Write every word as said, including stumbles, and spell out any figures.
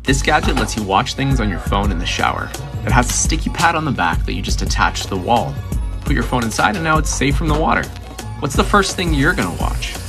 This gadget lets you watch things on your phone in the shower. It has a sticky pad on the back that you just attach to the wall. Put your phone inside and now it's safe from the water. What's the first thing you're gonna watch?